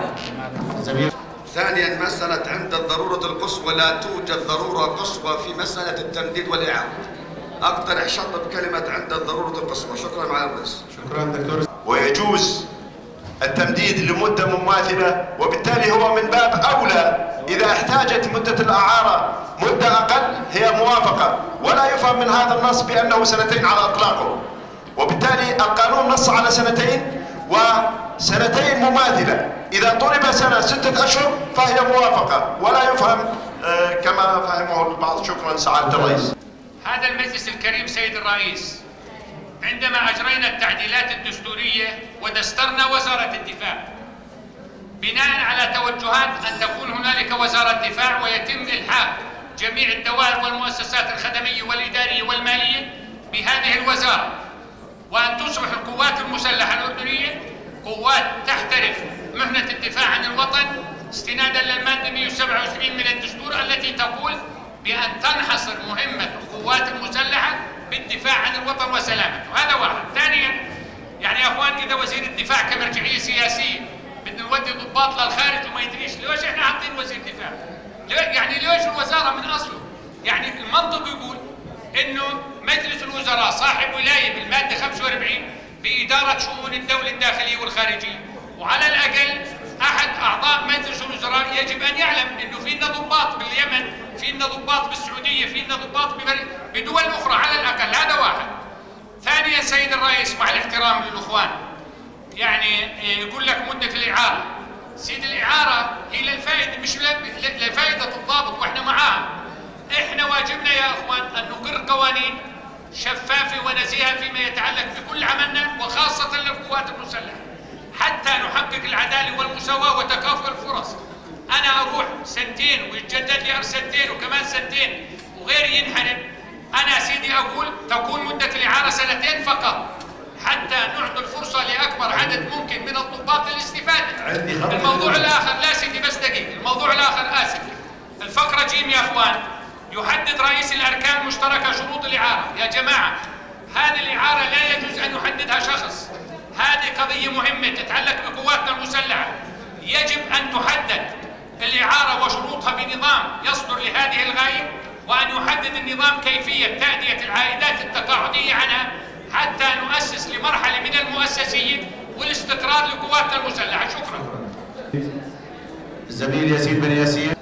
Q: ثانيا مسألة عند الضرورة القصوى، لا توجد ضرورة قصوى في مسألة التمديد والإعادة. أقترح شطب كلمة عند الضرورة القصوى. شكرا معالي الرئيس.
G: شكرا دكتور. ويجوز التمديد لمدة مماثلة، وبالتالي هو من باب أولى إذا احتاجت مدة الإعارة مدة أقل هي موافقة، ولا يفهم من هذا النص بأنه سنتين على إطلاقه. وبالتالي القانون نص على سنتين وسنتين مماثلة، إذا طلب سنة ستة أشهر فهي موافقة، ولا يفهم كما فهمه البعض. شكرا سعادة الرئيس.
D: هذا المجلس الكريم سيد الرئيس، عندما أجرينا التعديلات الدستورية ودسترنا وزارة الدفاع بناء على توجهات أن تكون هنالك وزارة دفاع ويتم إلحاق جميع الدوائر والمؤسسات الخدمية والإدارية والمالية بهذه الوزارة، وأن تصبح القوات المسلحة الأردنية قوات تحترف مهنة الدفاع عن الوطن استنادا للمادة مئة وسبعة وسبعين من الدستور التي تقول بأن تنحصر مهمة القوات المسلحة بالدفاع عن الوطن وسلامته. هذا واحد. ثانيا يعني يا اخوان، اذا وزير الدفاع كمرجعيه سياسيه بدنا نودي ضباط للخارج وما يدريش ليش احنا حاطين وزير دفاع؟ يعني ليش الوزاره من اصله؟ يعني المنطق يقول انه مجلس الوزراء صاحب ولايه بالماده خمسة وأربعين باداره شؤون الدوله الداخليه والخارجيه، وعلى الاقل احد اعضاء مجلس الوزراء يجب ان يعلم انه في لنا ضباط باليمن، في لنا ضباط بالسعوديه، في لنا ضباط بدول اخرى على الاقل. هذا واحد. ثانيا سيد الرئيس، مع الاحترام للاخوان، يعني يقول لك مده الاعاره. سيد الاعاره هي للفائده مش لفائده الضابط واحنا معاه. احنا واجبنا يا اخوان ان نقر قوانين شفافه ونزيهه فيما يتعلق بكل عملنا وخاصه للقوات المسلحه حتى نحقق العداله والمساواه وتكافؤ الفرص. انا اروح سنتين ويتجدد لي سنتين وكمان سنتين وغيري ينحرم، انا سيدي اقول تكون مده الاعاره سنتين فقط حتى نعطي الفرصه لاكبر عدد ممكن من الضباط للاستفاده. الموضوع الاخر، لا سيدي بس دقيقه، الموضوع الاخر اسف، الفقره جيم يا اخوان، يحدد رئيس الاركان المشتركه شروط الاعاره. يا جماعه هذه الاعاره لا يجوز ان يحددها شخص، هذه قضيه مهمه تتعلق بقواتنا المسلحه، يجب ان تحدد الاعاره وشروطها بنظام يصدر لهذه الغايه، وأن يحدد النظام كيفية تأدية العائدات التقاعدية عنها حتى نؤسس لمرحلة من المؤسسية والاستقرار لقواتنا المسلحة. شكرا.
M: الزميل ياسين بن ياسين.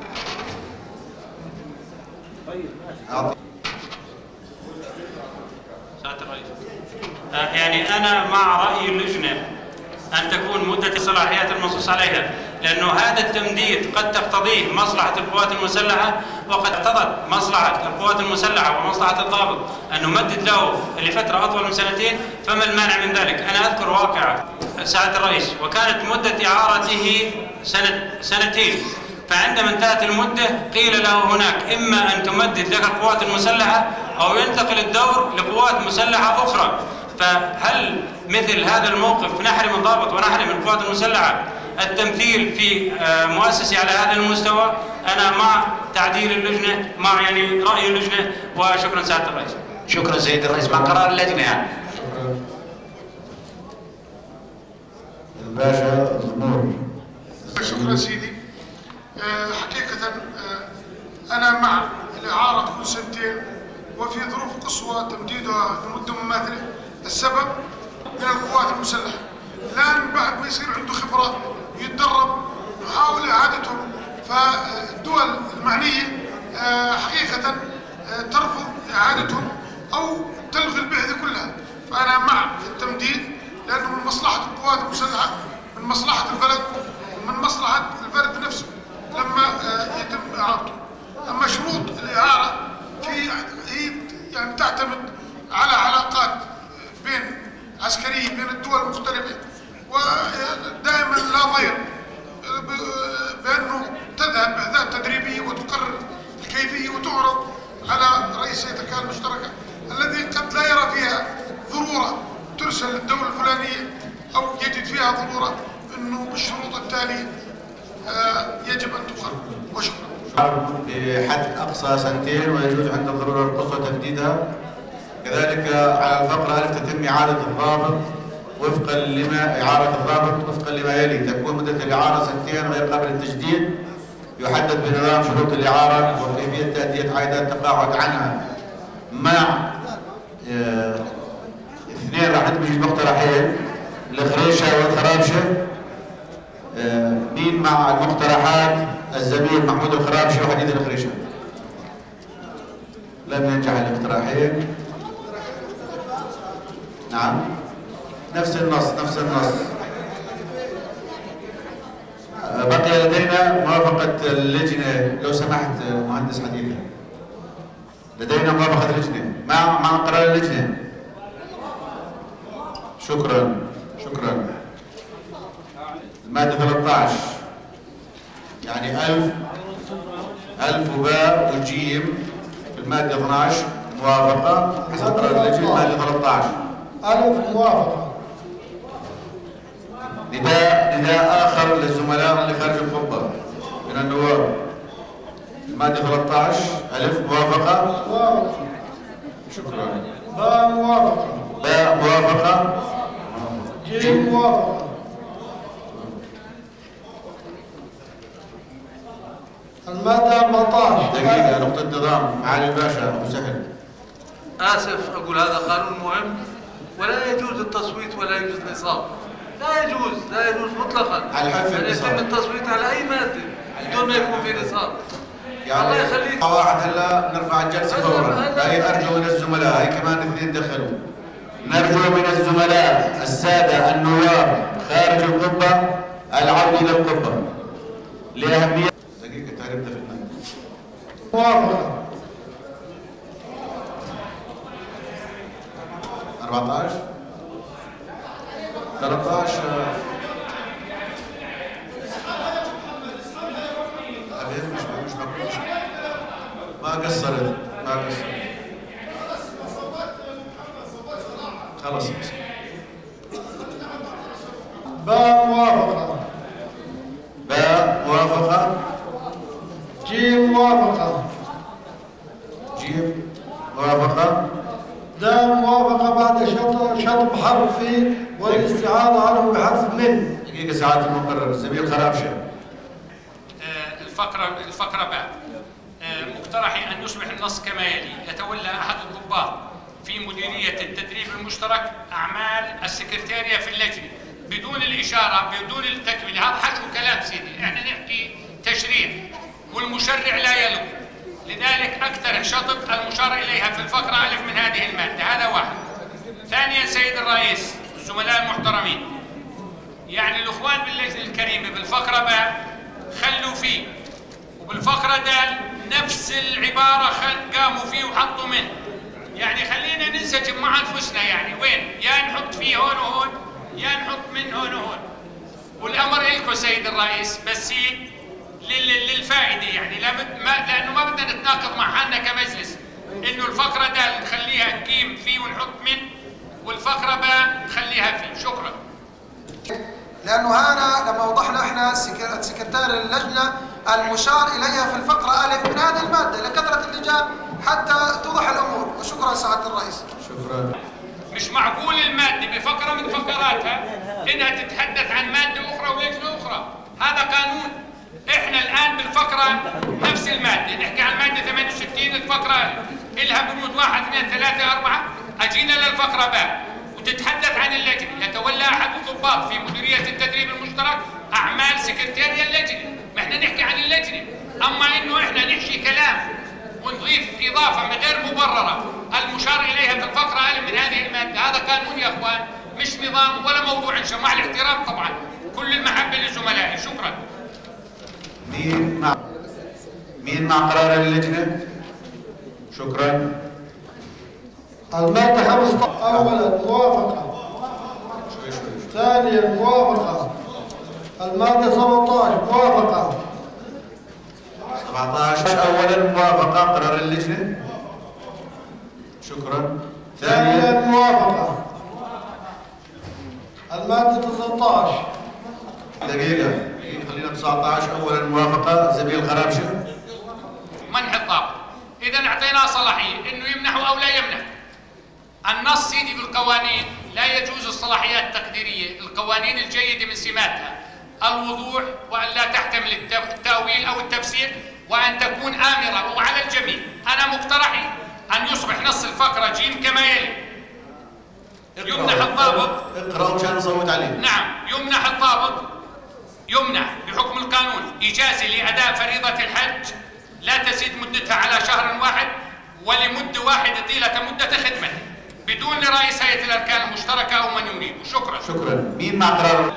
R: سعادة الرئيس، يعني أنا مع رأي اللجنة أن تكون مدة الصلاحيات المنصوص عليها، لأنه هذا التمديد قد تقتضيه مصلحة القوات المسلحة وقد اقتضت مصلحة القوات المسلحة ومصلحة الضابط أن نمدد له لفترة أطول من سنتين، فما المانع من ذلك؟ أنا أذكر واقعة سعادة الرئيس، وكانت مدة إعارته سنة سنتين، فعندما انتهت المدة قيل له هناك إما أن تمدد لك القوات المسلحة أو ينتقل الدور لقوات مسلحة أخرى. فهل مثل هذا الموقف نحرم الضابط ونحرم القوات المسلحة التمثيل في مؤسسة على هذا المستوى؟ أنا مع تعديل اللجنة، مع يعني رأي اللجنة، وشكرا سعادة الرئيس.
O: شكرا سيد الرئيس، مع قرار اللجنة يعني.
M: شكرا. الباشا زنور.
S: شكرا سيدي. أه حقيقة أه أنا مع الإعارة تكون سنتين وفي ظروف قصوى تمديدها لمدة مماثلة. السبب من القوات المسلحة، الآن بعد ما يصير عنده خبرة يتدرب نحاول إعادتهم، فالدول المعنية حقيقة ترفض إعادتهم أو تلغي البعثة كلها. فأنا مع التمديد لأنه من مصلحة القوات المسلحة، من مصلحة البلد، ومن مصلحة البلد نفسه لما يتم إعارته. أما شروط الإعارة في هي يعني تعتمد على علاقات بين عسكرية بين الدول المختلفة، ودائما لا ضير بأنه تذهب بعثات تدريبية وتقرر الكيفية وتعرض على رئيس هيئة الأركان المشتركة الذي قد لا يرى فيها ضرورة ترسل للدولة الفلانية أو يجد فيها ضرورة أنه بالشروط التالية يجب أن تقر. وشكرا.
M: بحد أقصى سنتين ويجوز عند الضرورة القصوى تمديدها. كذلك على الفقرة ألف تتم إعادة الضابط وفقا لما إعارة الضابط وفقا لما يلي. تكون مدة الإعارة سنتين غير قابل للتجديد. يحدد بنظام شروط الإعارة وكيفية تأدية عائدات التقاعد عنها مع اه اثنين راح ندمج مقترحين الخريشة والخرابشة. اه مين مع المقترحات؟ الزميل محمود الخرابشي وحديد الخريشة. لم ينجح الاقتراحين. نعم نفس النص نفس النص. بقي لدينا موافقة اللجنة لو سمحت مهندس حديثة. لدينا موافقة اللجنة مع مع قرار اللجنة. شكرا شكرا. المادة ثلاثة عشر يعني ألف ألف وباء وجيم في المادة اثني عشر موافقة حسب قرار اللجنة. المادة ثلاثة عشر
N: ألف موافقة.
M: نداء نداء آخر للزملاء اللي خارج القبة من النواب. المادة ثلاثة عشر ألف موافقة.
N: موافقة.
M: شكرا.
N: باء موافقة.
M: باء موافقة.
N: جيم موافقة. المادة أربعة عشر.
M: دقيقة نقطة نظام معالي الباشا أبو سهل.
I: آسف أقول هذا قانون مهم ولا يجوز التصويت ولا يجوز النصاب. لا يجوز لا يجوز مطلقا
M: على حرف
I: أن
M: النصاب.
I: يتم التصويت على أي مادة بدون ما يكون في نصاب.
M: يعني
I: الله يخليك.
M: واحد هلا نرفع الجلسة فورا. هاي أرجو من الزملاء، هاي كمان اثنين دخلوا. نرجو من الزملاء السادة النواب خارج القبة العودة إلى القبة لأهمية. دقيقة تعال نبدأ في المادة.
N: موافقة.
M: أربعة عشر ثلاثة عشر حبيبي مش مش مش ما قصرت ما قصرت خلص.
N: باء موافقة.
M: باء موافقة.
N: جيم موافقة.
M: جيم موافقة.
N: دال موافقة بعد شطب شطب حرفي والاستعاضة عنه بحرف من.
M: دقيقة ساعات المقرر الزميل خرابشة.
D: الفقرة الفقرة باء. مقترحي أن يصبح النص كما يلي: يتولى أحد الضباط في مديرية التدريب المشترك أعمال السكرتارية في اللجنة بدون الإشارة بدون التكملة. هذا حشو كلام سيدي، احنا نحكي تشريع والمشرع لا يلو. لذلك أكثر شطب المشار إليها في الفقرة ألف من هذه المادة. هذا واحد. ثانيا سيد الرئيس الزملاء المحترمين، يعني الأخوان باللجنة الكريمة بالفقرة باء خلوا فيه وبالفقرة دال نفس العبارة قاموا فيه وحطوا منه. يعني خلينا ننسجم مع أنفسنا. يعني وين يا نحط فيه هون وهون يا نحط من هون وهون. والأمر إلكم سيد الرئيس بس للفائدة، يعني لا بد ما لأنه ما بدنا نتناقض مع حالنا كمجلس. إنه الفقرة دال نخليها نقيم فيه ونحط من والفقرة باء نخليها فيه. شكرا.
C: لأنه هنا لما وضحنا احنا سكرتير اللجنة المشار إليها في الفقرة ألف من هذه المادة لكثرة اللجان حتى توضح الأمور. وشكرا سعادة الرئيس.
M: شكرا.
D: مش معقول المادة بفقرة من فقراتها إنها تتحدث عن مادة أخرى ولجنة أخرى. هذا قانون. إحنا الآن بالفقرة نفس المادة نحكي عن مادة ثمانية وستين الفقرة إلها بنود واحد اثنين ثلاثة أربعة. أجينا للفقرة باء وتتحدث عن اللجنة: يتولى أحد الضباط في مديرية التدريب المشترك أعمال سكرتارية اللجنة. ما إحنا نحكي عن اللجنة، أما إنه إحنا نحكي كلام ونضيف إضافة غير مبررة المشار إليها في الفقرة ألف من هذه المادة. هذا قانون يا إخوان، مش نظام ولا موضوع إنشاء. مع الاحترام طبعا، كل المحبة لزملائي. شكرا.
M: مين مع مين مع قرار اللجنة؟ شكرا.
N: المادة خمسة عشر أولا موافقة. ثانيا موافقة. المادة سبعة عشر موافقة.
M: سبعة عشر أولا موافقة قرار اللجنة. شكرا.
N: ثانيا موافقة.
C: المادة ثلاثة عشر.
M: دقيقة خلينا تسعة عشر. أولا موافقة زميل خرابشة.
D: منح الضابط. إذا أعطيناه صلاحية إنه يمنح أو لا يمنح. النص سيدي بالقوانين لا يجوز الصلاحيات التقديرية، القوانين الجيدة من سماتها الوضوح وأن لا تحتمل التأويل أو التفسير وأن تكون آمرة وعلى الجميع. أنا مقترحي أن يصبح نص الفقرة جيم كما يلي: يمنح الضابط،
M: اقرأوا مشان نصوت عليه.
D: نعم، يمنح الضابط يمنح بحكم القانون إجازة لأداء فريضة الحج لا تزيد مدتها على شهر واحد ولمدة واحدة طيلة مدة خدمته بدون لرئيس هيئة الأركان المشتركة أو من يريد. شكرا.
M: شكرا. مين مع قرار؟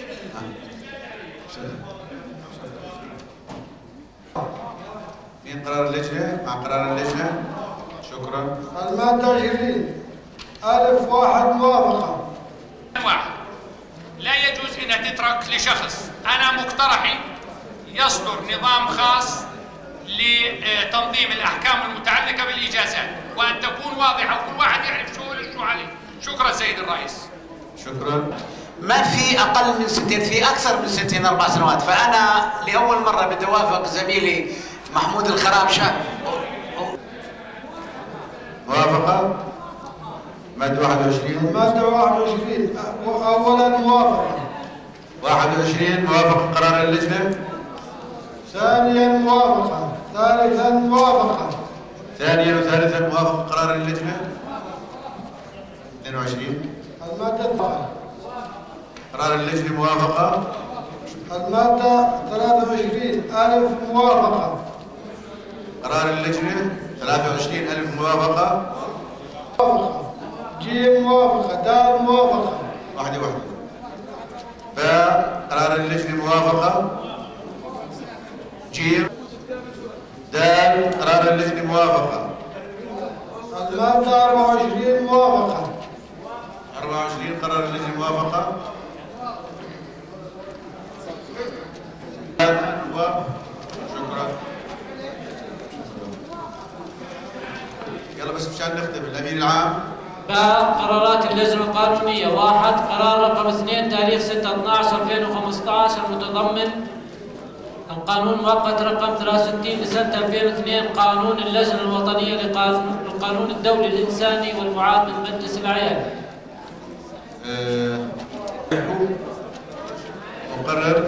M: مين قرار اللجنة؟ مع قرار اللجنة؟ شكرا.
C: المادة عشرين ألف واحد موافقة.
D: واحد لا يجوز أنها تترك لشخص. أنا مقترحي يصدر نظام خاص لتنظيم الأحكام المتعلقة بالإجازات وأن تكون واضحة وكل واحد يعرف شو له شو عليه. شكرا سيد الرئيس.
M: شكرا.
O: ما في أقل من ستين، في أكثر من ستين أربع سنوات، فأنا لأول مرة بدي أوافق زميلي محمود الخرابشة.
M: موافقة. مادة واحد وعشرين.
C: مادة واحد وعشرين أولا موافقة.
M: واحد وعشرين موافقة قرار اللجنة.
C: ثانيا موافقة. ثالثا موافقة.
M: ثانيا وثالثا موافقة قرار اللجنة. اثنين وعشرين.
C: المادة الثانية.
M: قرار اللجنة موافقة.
C: المادة ثلاثة وعشرين ألف موافقة.
M: قرار اللجنة ثلاثة وعشرين ألف موافقة.
C: موافقة. جيم موافقة. دال موافقة.
M: واحدة واحدة. باء قرار اللجنة موافقة. جيم. دال قرار اللجنة موافقة.
C: المادة أربعة وعشرين موافقة.
M: أربعة وعشرين قرار اللجنة موافقة. شكرا. يلا بس مشان نختم الأمين العام.
T: باء قرارات اللجنة القانونية. واحد قرار رقم اثنين تاريخ ستة اثناشر ألفين وخمسة عشر المتضمن القانون مؤقت رقم ثلاثة وستين لسنة ألفين واثنين قانون اللجنة الوطنية للقانون الدولي الإنساني والمعاد من مجلس الأعيان.
M: أه مقرر.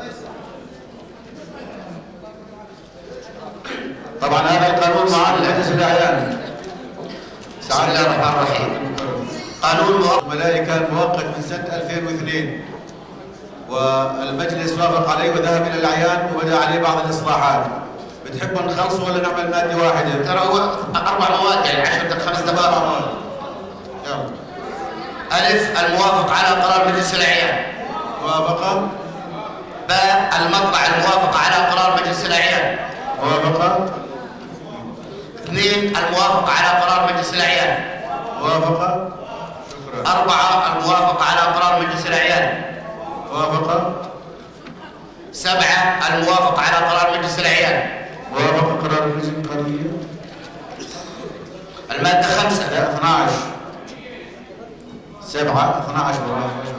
M: طبعا هذا القانون معاد مجلس الأعيان.
U: بسم الله الرحمن الرحيم. قانون
M: الملائكة المؤقت من سنة ألفين واثنين والمجلس وافق عليه وذهب إلى الأعيان وبدأ عليه بعض الإصلاحات. بتحبوا نخلصوا ولا نعمل مادة واحدة؟
U: ترى هو أربع مواد يعني عشر دقائق خمس دقائق.
M: يلا.
U: ألف الموافق على قرار مجلس الأعيان.
M: موافقة.
U: باء المطلع الموافق على قرار مجلس الأعيان.
M: موافقة.
U: اثنين الموافق على قرار مجلس الأعيان.
M: موافقة. شكرا.
U: أربعة الموافق على قرار مجلس الأعيان.
M: موافقة.
U: سبعة الموافق على قرار مجلس الأعيان.
M: موافقة قرار اللجنة القانونية.
U: المادة خمسة.
M: لا اثني عشر. سبعة اثني عشر موافقة.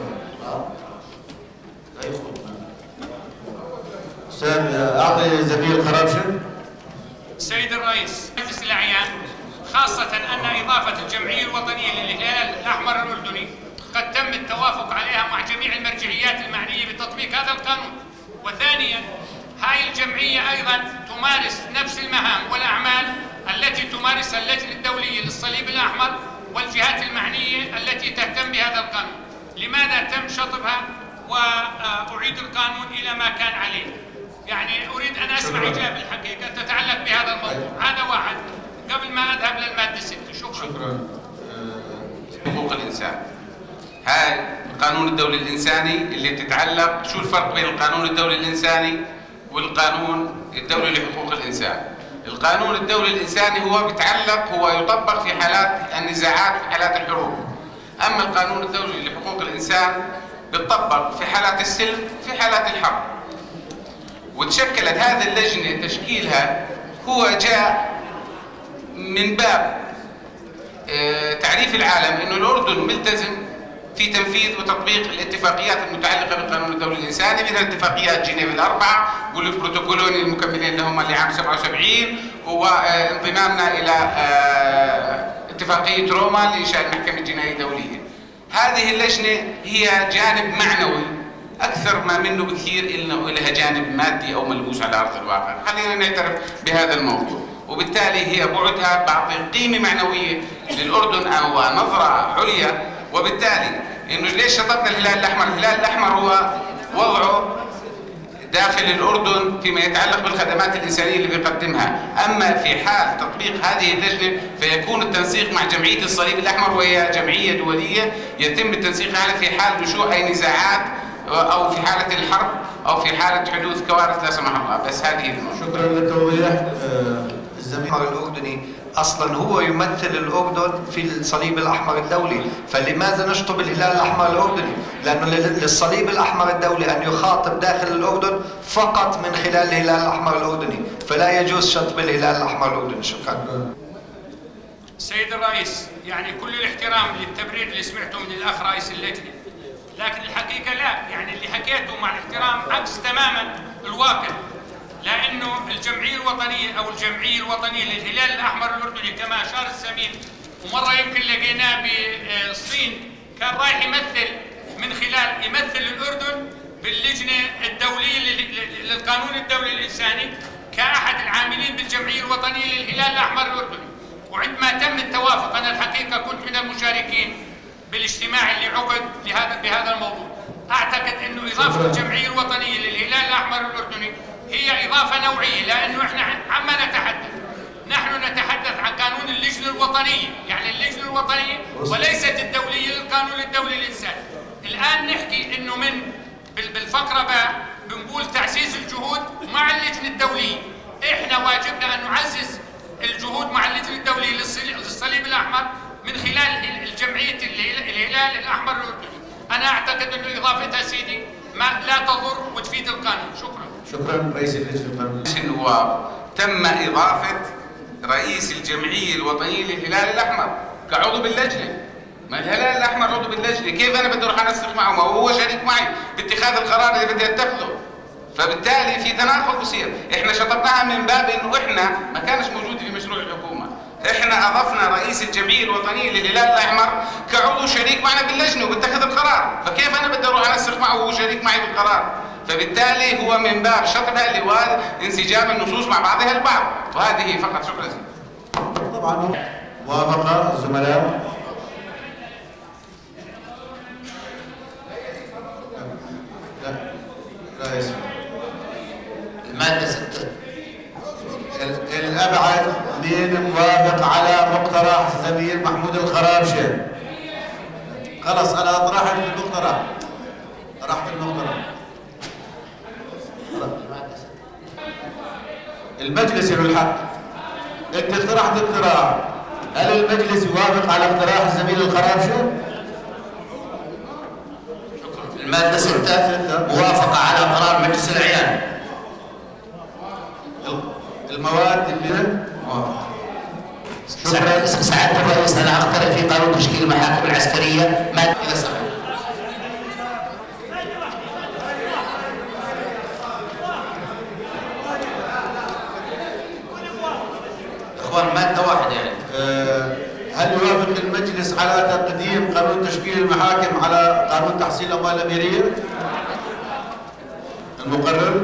M: أستاذ أعطي زميل خرابشة.
D: سيد الرئيس مجلس الأعيان خاصة أن إضافة الجمعية الوطنية للهلال الأحمر الأردني قد تم التوافق عليها مع جميع المرجعيات المعنية بتطبيق هذا القانون. وثانيا هاي الجمعية أيضا تمارس نفس المهام والأعمال التي تمارسها اللجنة الدولية للصليب الأحمر والجهات المعنية التي تهتم بهذا القانون. لماذا تم شطبها وأعيد القانون إلى ما كان عليه؟ يعني أريد أن أسمع إجابة الحقيقة تتعلق بهذا الموضوع. هذا واحد قبل ما أذهب للمادة ستة. شكرا.
M: شكرا.
A: حقوق الإنسان. هاي القانون الدولي الإنساني اللي تتعلق، شو الفرق بين القانون الدولي الإنساني والقانون الدولي لحقوق الإنسان؟ القانون الدولي الإنساني هو بيتعلق، هو يطبق في حالات النزاعات، في حالات الحروب. أما القانون الدولي لحقوق الإنسان بيطبق في حالات السلم، في حالات الحرب. وتشكلت هذه اللجنة تشكيلها هو جاء من باب تعريف العالم إنه الأردن ملتزم في تنفيذ وتطبيق الاتفاقيات المتعلقة بالقانون الدولي الإنساني مثل اتفاقيات جنيف الأربعة والبروتوكولون المكملين لهما لعام سبعة وسبعين وانضمامنا إلى اتفاقية روما لإنشاء المحكمة الجنائية الدولية. هذه اللجنة هي جانب معنوي أكثر ما منه بكثير إنه لها جانب مادي أو ملموس على أرض الواقع، خلينا نعترف بهذا الموضوع، وبالتالي هي بعدها بعطي قيمة معنوية للأردن أو نظرة عليا، وبالتالي إنه ليش شطبنا الهلال الأحمر؟ الهلال الأحمر هو وضعه داخل الأردن فيما يتعلق بالخدمات الإنسانية اللي بيقدمها، أما في حال تطبيق هذه اللجنة فيكون التنسيق مع جمعية الصليب الأحمر وهي جمعية دولية يتم التنسيق عليها في حال نشوء أي نزاعات أو في حالة الحرب أو في حالة حدوث كوارث لا سمح الله. بس هذه النقطة.
M: شكرا للتوضيح.
N: الزميل الأردني أصلا هو يمثل الأردن في الصليب الأحمر الدولي، فلماذا نشطب الهلال الأحمر الأردني؟ لأنه للصليب الأحمر الدولي أن يخاطب داخل الأردن فقط من خلال الهلال الأحمر الأردني، فلا يجوز شطب الهلال الأحمر الأردني. شكرا.
D: سيد الرئيس، يعني كل الاحترام للتبرير اللي سمعته من الأخ رئيس اللجنة، لكن الحقيقة لا، يعني اللي حكيته مع الاحترام عكس تماما الواقع، لأنه الجمعية الوطنية أو الجمعية الوطنية للهلال الأحمر الأردني كما أشار الزميل، ومرة يمكن لقيناه بالصين كان رايح يمثل من خلال يمثل الأردن باللجنة الدولية للقانون الدولي الإنساني كأحد العاملين بالجمعية الوطنية للهلال الأحمر الأردني، وعندما تم التوافق أنا الحقيقة كنت من المشاركين بالاجتماع اللي عقد لهذا بهذا الموضوع. أعتقد أنه إضافة الجمعية الوطنية للهلال الأحمر الأردني هي إضافة نوعية، لأنه إحنا عما نتحدث نحن نتحدث عن قانون اللجنة الوطنية، يعني اللجنة الوطنية وليست الدولية للقانون الدولي الإنساني. الآن نحكي إنه من بالفقرة باء بنقول تعزيز الجهود مع اللجنة الدولية، إحنا واجبنا أن نعزز الجهود مع اللجنة الدولية للصليب الأحمر من خلال الجمعية الهلال الأحمر الأردني. أنا أعتقد أنه إضافتها سيدي ما لا تضر وتفيد القانون. شكرا.
M: شكرا رئيس اللجنة.
A: النواب تم إضافة رئيس الجمعية الوطنية للهلال الأحمر كعضو باللجنة. ما الهلال الأحمر عضو باللجنة، كيف أنا بدي أروح أنسق معه؟ ما هو شريك معي باتخاذ القرار اللي بدي أتخذه. فبالتالي في تناقض بصير، احنا شطبناها من باب انه احنا ما كانش موجود في مشروع الحكومه، احنا اضفنا رئيس الجمعيه الوطنيه للهلال الاحمر كعضو شريك معنا باللجنه وبتخذ القرار، فكيف انا بدي اروح انسق معه وهو شريك معي بالقرار؟ فبالتالي هو من باب شطبها لانسجام النصوص مع بعضها البعض، وهذه فقط. شكرا.
M: طبعا وافق الزملاء. لا لا يسمع.
U: المادة ستة.
M: الأبعد مين موافق على مقترح الزميل محمود الخرابشي؟ خلص أنا طرحت المقترح. طرحت المقترح. المجلس له الحق. أنت اقترحت اقتراح. هل المجلس يوافق على اقتراح الزميل الخرابشي؟
U: المادة ستة موافقة على قرار مجلس الأعيان.
M: المواد اللي موافقة.
U: سعادة الرئيس أنا أقترح في قانون تشكيل المحاكم العسكرية مادة إذا صح. إخوان مادة واحدة يعني.
M: أه هل يوافق المجلس على تقديم قانون تشكيل المحاكم على قانون تحصيل الأموال الأميرية؟ المقرر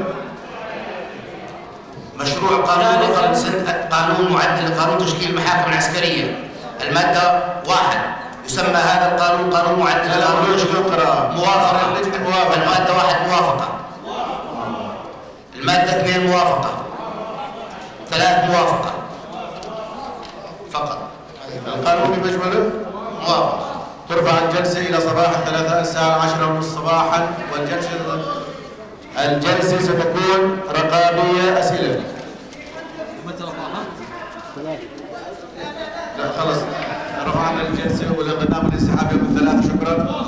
U: مشروع قانون قانون معدل لقانون تشكيل المحاكم العسكرية المادة واحد يسمى هذا القانون قانون معدل لقانون تشكيل موافقة. المادة واحد موافقة. المادة اثنين موافقة. ثلاث موافقة فقط.
M: القانون بمجمله
U: موافقة.
M: ترفع الجلسة إلى صباح الثلاثاء الساعة عشرة ونصف صباحا، والجلسة الجلسة ستكون رقابية أسئلة.
H: متى رفعها؟
M: لا خلص رفعنا الجلسة ولغيناها من الانسحاب يوم الثلاثاء. شكرا.